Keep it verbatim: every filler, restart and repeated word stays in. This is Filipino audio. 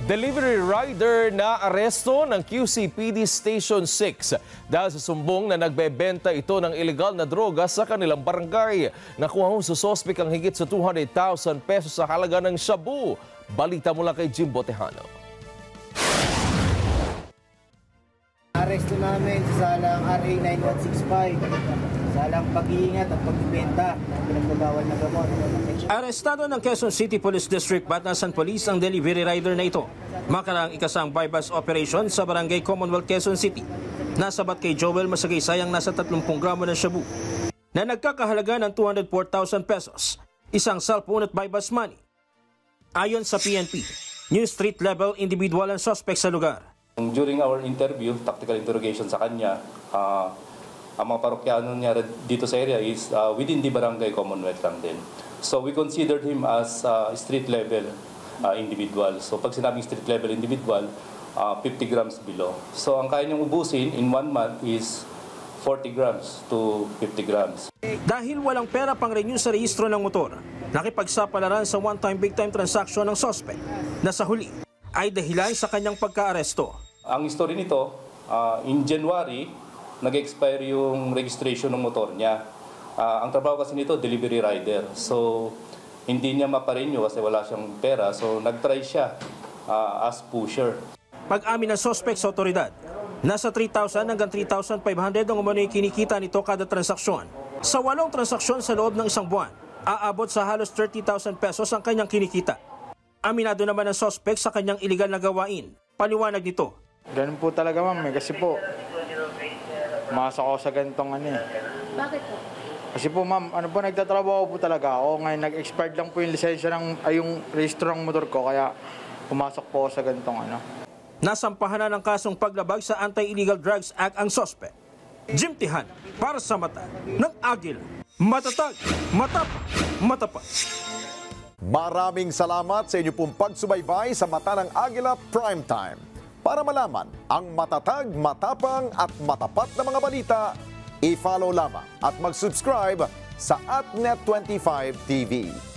Delivery rider na aresto ng Q C P D Station six dahil sa sumbong na nagbebenta ito ng ilegal na droga sa kanilang barangay. Nakuha ho sa sospek ang higit sa two hundred thousand pesos sa halaga ng shabu. Balita mula kay Jimbo Tejano. Aresto namin sa salang R A nine one six five, salang pag-iingat at pagbibenta ng pinagbabawal na gamot. Arestado ng Quezon City Police District Batasan Police ang delivery rider na ito. Makaraang ikasang bypass operation sa Barangay Commonwealth, Quezon City. Nasabat kay Joel Masagiysay ang nasa thirty gramo ng shabu na nagkakahalaga ng two hundred four thousand pesos, isang cellphone at bypass money. Ayon sa P N P, new street level individual ang suspect sa lugar. During our interview, tactical interrogation sa kanya, uh, ang mga parokyano niya dito sa area is uh, within the Barangay Commonwealth lang din. So we considered him as uh, street level uh, individual. So pag sinabing street level individual, uh, fifty grams below. So ang kaya niyang ubusin in one month is forty grams to fifty grams. Dahil walang pera pang renew sa rehistro ng motor, nakipagsapalaran sa one-time big-time transaction ng suspect na sa huli ay dahilan sa kanyang pagka-aresto. Ang story nito, uh, in January, nag-expire yung registration ng motor niya. Uh, ang trabaho kasi nito, delivery rider. So, hindi niya maparenew kasi wala siyang pera. So, nag-try siya uh, as pusher. Pag-amin ng suspect sa otoridad, nasa three thousand hanggang three thousand five hundred ang umano'y kinikita nito kada transaksyon. Sa walong transaksyon sa loob ng isang buwan, aabot sa halos thirty thousand pesos ang kanyang kinikita. Aminado naman ang suspect sa kanyang iligal na gawain. Paliwanag nito. Ganun po talaga, ma'am, eh. Kasi po, masok ako sa ganitong ano eh. Bakit po? Kasi po, ma'am, ano po, nagtatrabaho po talaga ako. Ngayon, nag-expired lang po yung lisensya ng, ay yung registro ng motor ko, kaya pumasok po ako sa ganitong ano. Nasampahan na ng kasong paglabag sa Anti-Illegal Drugs Act ang suspect. Jim Tihan, para sa mata ng Agila. Matatag, matap, matapat. Maraming salamat sa inyo pong pagsubaybay sa Mata ng Agila Primetime. Para malaman ang matatag, matapang at matapat na mga balita, i-follow lamang at mag-subscribe sa AtNet twenty-five T V.